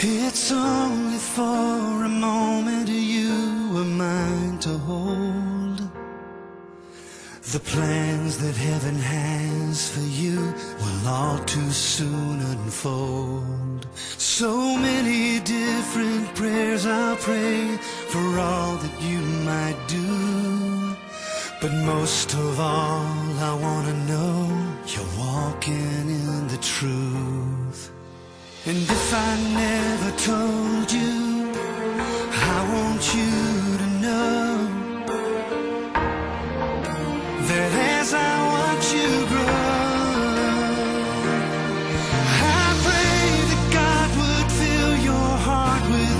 It's only for a moment you are mine to hold. The plans that heaven has for you will all too soon unfold. So many different prayers I'll pray for all that you might do, but most of all I want to know you're walking in the truth. And if I never told you, I want you to know that as I watch you grow, I pray that God would fill your heart with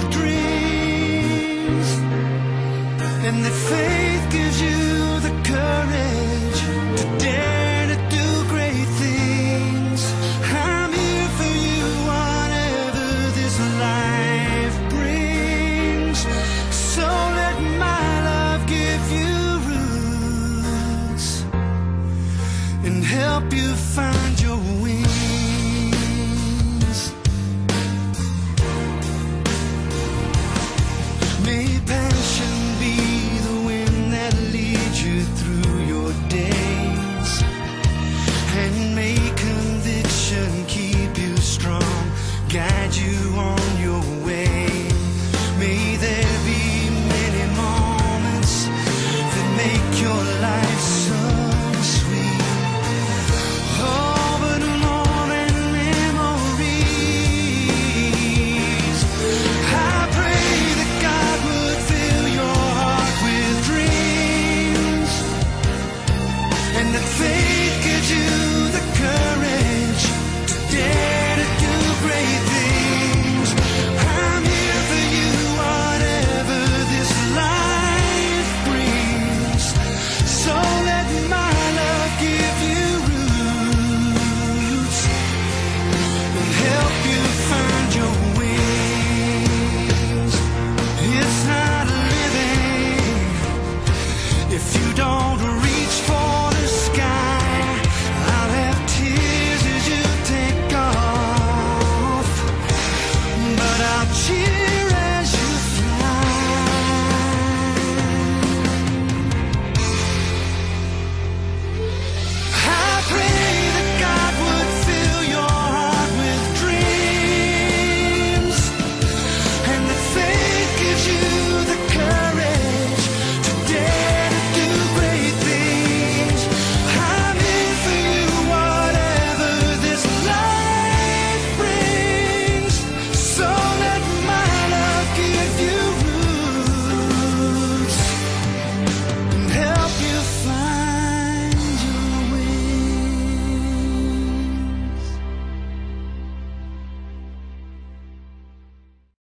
dreams, and that faith gives you the courage